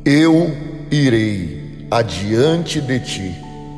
Eu irei adiante de ti,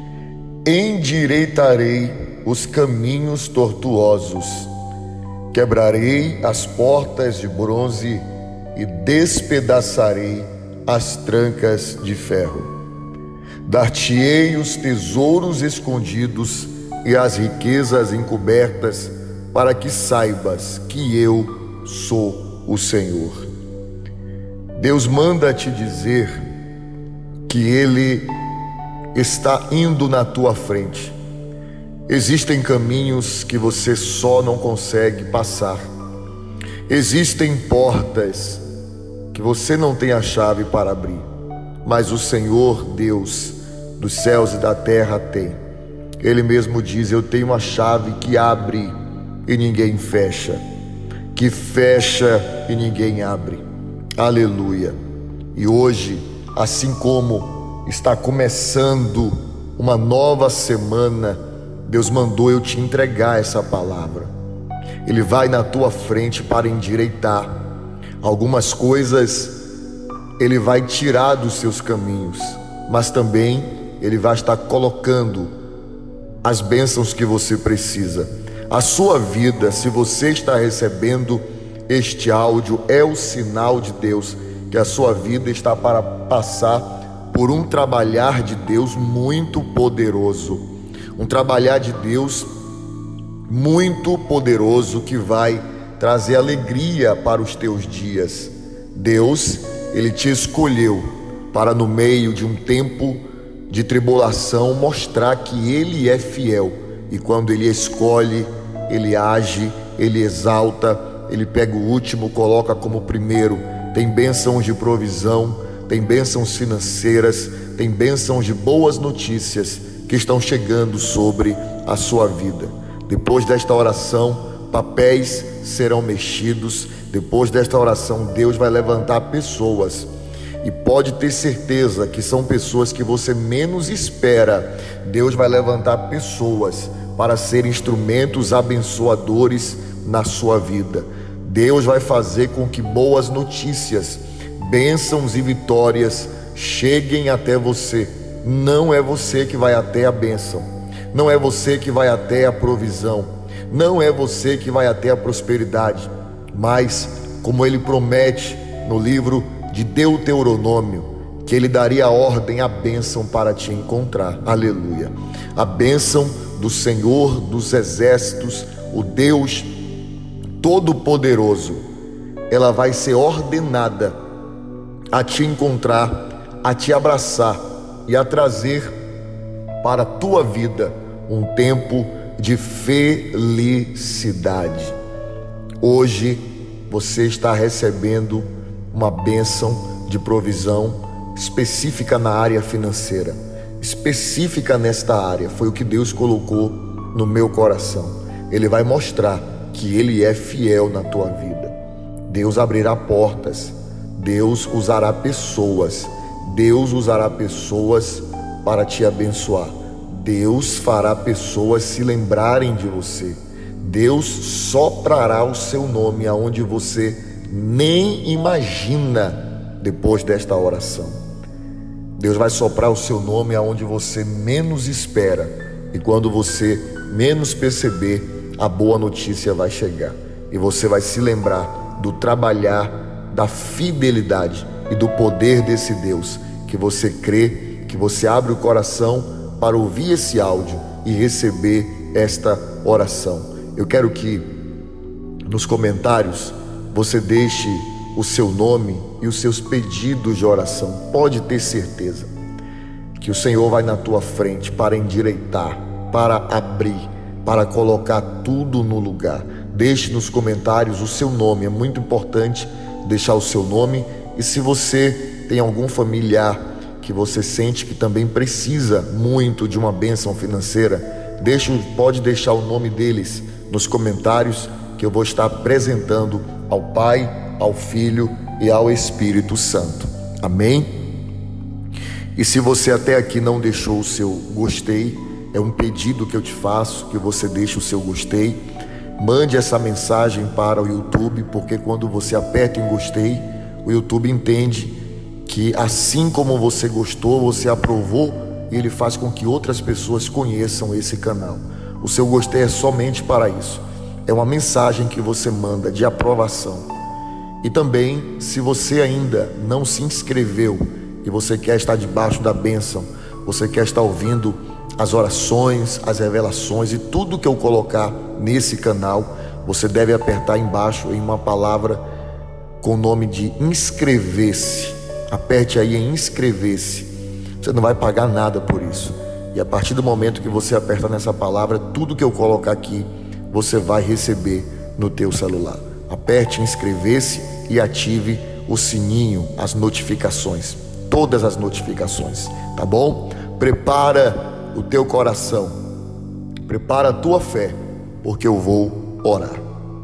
endireitarei os caminhos tortuosos, quebrarei as portas de bronze e despedaçarei as trancas de ferro. Dar-te-ei os tesouros escondidos e as riquezas encobertas, para que saibas que eu sou o Senhor. Deus manda te dizer que Ele está indo na tua frente. Existem caminhos que você só não consegue passar. Existem portas que você não tem a chave para abrir, mas o Senhor Deus dos céus e da terra tem. Ele mesmo diz: eu tenho uma chave que abre e ninguém fecha, que fecha e ninguém abre. Aleluia. E hoje, assim como está começando uma nova semana, Deus mandou eu te entregar essa palavra. Ele vai na tua frente para endireitar algumas coisas. Ele vai tirar dos seus caminhos, mas também Ele vai estar colocando as bênçãos que você precisa. A sua vida, se você está recebendo este áudio, é o sinal de Deus que a sua vida está para passar por um trabalhar de Deus muito poderoso. Um trabalhar de Deus muito poderoso que vai trazer alegria para os teus dias. Deus, Ele te escolheu para, no meio de um tempo de tribulação, mostrar que Ele é fiel. E quando Ele escolhe, Ele age, Ele exalta, Ele pega o último, coloca como primeiro. Tem bênçãos de provisão, tem bênçãos financeiras, tem bênçãos de boas notícias que estão chegando sobre a sua vida. Depois desta oração, papéis serão mexidos. Depois desta oração, Deus vai levantar pessoas, e pode ter certeza que são pessoas que você menos espera. Deus vai levantar pessoas para ser instrumentos abençoadores na sua vida. Deus vai fazer com que boas notícias, bênçãos e vitórias cheguem até você. Não é você que vai até a bênção, não é você que vai até a provisão, não é você que vai até a prosperidade, mas como Ele promete no livro de Deuteronômio, que Ele daria a ordem, a bênção para te encontrar. Aleluia. A bênção do Senhor dos exércitos, o Deus Todo-Poderoso, ela vai ser ordenada a te encontrar, a te abraçar e a trazer para a tua vida um tempo de felicidade. Hoje você está recebendo uma bênção de provisão específica na área financeira, específica nesta área. Foi o que Deus colocou no meu coração. Ele vai mostrar que Ele é fiel na tua vida. Deus abrirá portas, Deus usará pessoas, Deus usará pessoas para te abençoar. Deus fará pessoas se lembrarem de você. Deus soprará o seu nome aonde você nem imagina. Depois desta oração, Deus vai soprar o seu nome aonde você menos espera, e quando você menos perceber, a boa notícia vai chegar, e você vai se lembrar do trabalhar, da fidelidade e do poder desse Deus que você crê, que você abre o coração para ouvir esse áudio e receber esta oração. Eu quero que nos comentários você deixe o seu nome e os seus pedidos de oração. Pode ter certeza que o Senhor vai na tua frente para endireitar, para abrir, para colocar tudo no lugar. Deixe nos comentários o seu nome. É muito importante deixar o seu nome. E se você tem algum familiar que você sente que também precisa muito de uma bênção financeira, pode deixar o nome deles nos comentários, que eu vou estar apresentando ao Pai, ao Filho e ao Espírito Santo. Amém? E se você até aqui não deixou o seu gostei, é um pedido que eu te faço, que você deixe o seu gostei. Mande essa mensagem para o YouTube, porque quando você aperta em gostei, o YouTube entende que assim como você gostou, você aprovou, ele faz com que outras pessoas conheçam esse canal. O seu gostei é somente para isso. É uma mensagem que você manda de aprovação. E também, se você ainda não se inscreveu e você quer estar debaixo da bênção, você quer estar ouvindo as orações, as revelações e tudo que eu colocar nesse canal, você deve apertar embaixo em uma palavra com o nome de inscrever-se. Aperte aí em inscrever-se. Você não vai pagar nada por isso. E a partir do momento que você aperta nessa palavra, tudo que eu colocar aqui, você vai receber no teu celular. Aperte em inscrever-se e ative o sininho, as notificações, todas as notificações, tá bom? Prepara o teu coração, prepara a tua fé, porque eu vou orar.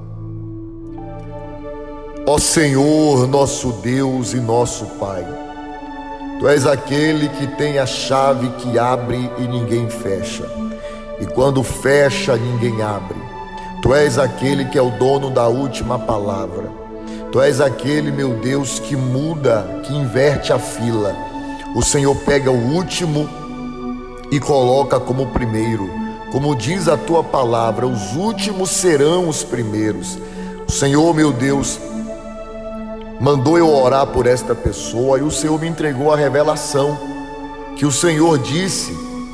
Ó Senhor, nosso Deus e nosso Pai, Tu és aquele que tem a chave que abre e ninguém fecha, e quando fecha, ninguém abre. Tu és aquele que é o dono da última palavra. Tu és aquele, meu Deus, que muda, que inverte a fila. O Senhor pega o último e coloca como o primeiro. Como diz a Tua palavra, os últimos serão os primeiros. O Senhor, meu Deus, mandou eu orar por esta pessoa e o Senhor me entregou a revelação que o Senhor disse: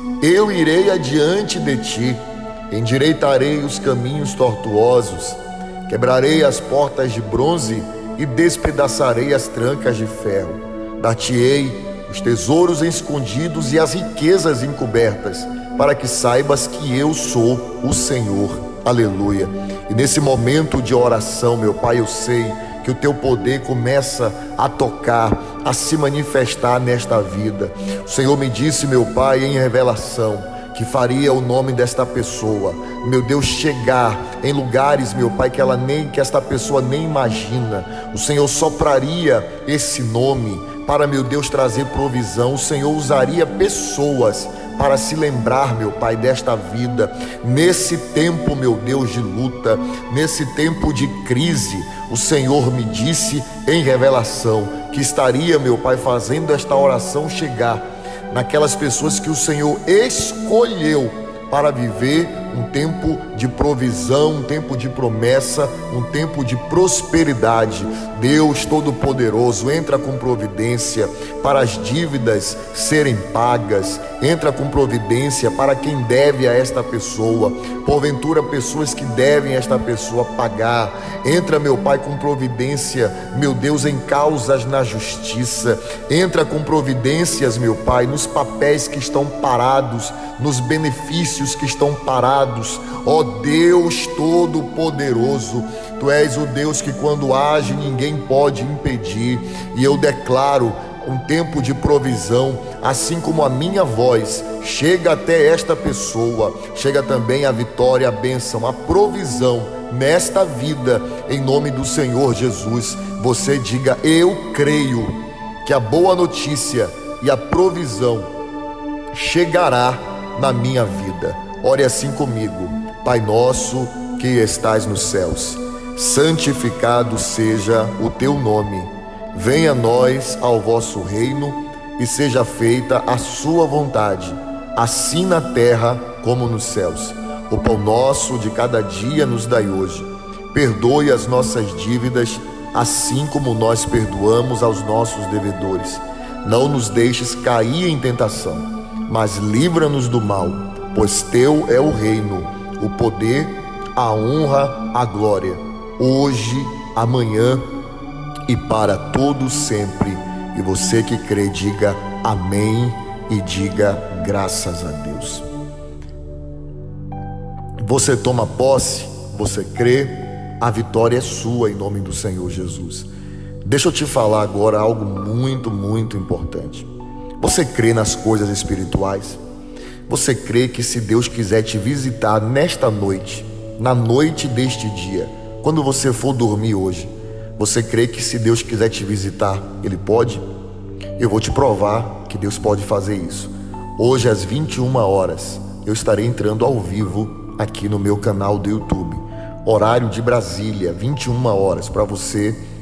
eu irei adiante de ti, endireitarei os caminhos tortuosos, quebrarei as portas de bronze e despedaçarei as trancas de ferro. Dar-te-ei os tesouros escondidos e as riquezas encobertas, para que saibas que eu sou o Senhor. Aleluia. E nesse momento de oração, meu Pai, eu sei que o teu poder começa a tocar, a se manifestar nesta vida. O Senhor me disse, meu Pai, em revelação, que faria o nome desta pessoa, meu Deus, chegar em lugares, meu Pai, que esta pessoa nem imagina. O Senhor sopraria esse nome para, meu Deus, trazer provisão. O Senhor usaria pessoas para se lembrar, meu Pai, desta vida, nesse tempo, meu Deus, de luta, nesse tempo de crise. O Senhor me disse em revelação que estaria, meu Pai, fazendo esta oração chegar naquelas pessoas que o Senhor escolheu para viver um tempo de provisão, um tempo de promessa, um tempo de prosperidade. Deus Todo-Poderoso, entra com providência para as dívidas serem pagas, entra com providência para quem deve a esta pessoa, porventura pessoas que devem a esta pessoa pagar. Entra, meu Pai, com providência, meu Deus, em causas na justiça. Entra com providências, meu Pai, nos papéis que estão parados, nos benefícios que estão parados. Ó Deus Todo-Poderoso, Tu és o Deus que quando age ninguém pode impedir. E eu declaro um tempo de provisão, assim como a minha voz chega até esta pessoa, chega também a vitória, a bênção, a provisão nesta vida, em nome do Senhor Jesus. Você diga: eu creio que a boa notícia e a provisão chegará na minha vida. Ore assim comigo. Pai nosso que estás nos céus, santificado seja o teu nome. Venha a nós ao vosso reino e seja feita a sua vontade, assim na terra como nos céus. O pão nosso de cada dia nos dai hoje. Perdoe as nossas dívidas, assim como nós perdoamos aos nossos devedores. Não nos deixes cair em tentação, mas livra-nos do mal, pois teu é o reino, o poder, a honra, a glória, hoje, amanhã e para todos sempre. E você que crê, diga amém e diga graças a Deus. Você toma posse, você crê, a vitória é sua em nome do Senhor Jesus. Deixa eu te falar agora algo muito, muito importante. Você crê nas coisas espirituais? Você crê que se Deus quiser te visitar nesta noite, na noite deste dia, quando você for dormir hoje, você crê que se Deus quiser te visitar, Ele pode? Eu vou te provar que Deus pode fazer isso. Hoje às 21 horas, eu estarei entrando ao vivo aqui no meu canal do YouTube. Horário de Brasília, 21 horas, para você que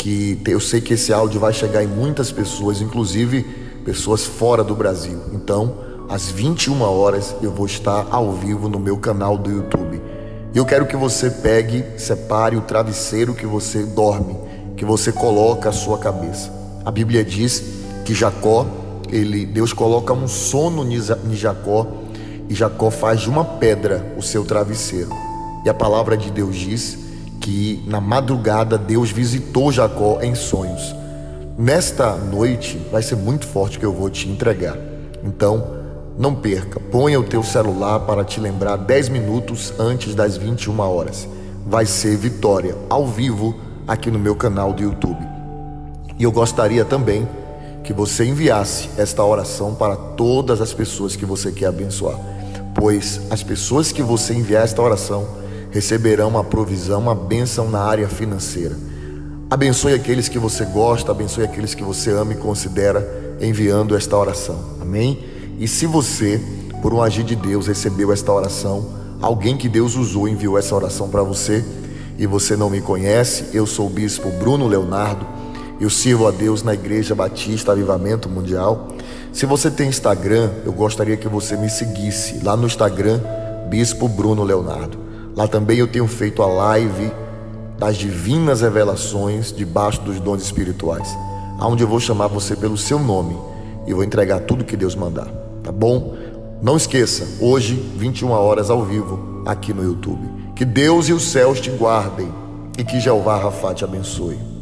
que eu sei que esse áudio vai chegar em muitas pessoas, inclusive pessoas fora do Brasil. Então, às 21 horas eu vou estar ao vivo no meu canal do YouTube. E eu quero que você pegue, separe o travesseiro que você dorme, que você coloca a sua cabeça. A Bíblia diz que Deus coloca um sono em Jacó, e Jacó faz de uma pedra o seu travesseiro. E a palavra de Deus diz que na madrugada Deus visitou Jacó em sonhos. Nesta noite vai ser muito forte que eu vou te entregar. Então, não perca, ponha o teu celular para te lembrar 10 minutos antes das 21 horas. Vai ser vitória ao vivo aqui no meu canal do YouTube. E eu gostaria também que você enviasse esta oração para todas as pessoas que você quer abençoar, pois as pessoas que você enviar esta oração receberão uma provisão, uma bênção na área financeira. Abençoe aqueles que você gosta, abençoe aqueles que você ama e considera enviando esta oração. Amém? E se você, por um agir de Deus, recebeu esta oração, alguém que Deus usou enviou essa oração para você, e você não me conhece, eu sou o bispo Bruno Leonardo, eu sirvo a Deus na Igreja Batista Avivamento Mundial. Se você tem Instagram, eu gostaria que você me seguisse lá no Instagram, Bispo Bruno Leonardo. Lá também eu tenho feito a live das divinas revelações debaixo dos dons espirituais, onde eu vou chamar você pelo seu nome e vou entregar tudo que Deus mandar, tá bom? Não esqueça, hoje, 21 horas ao vivo, aqui no YouTube. Que Deus e os céus te guardem e que Jeová Rafá te abençoe.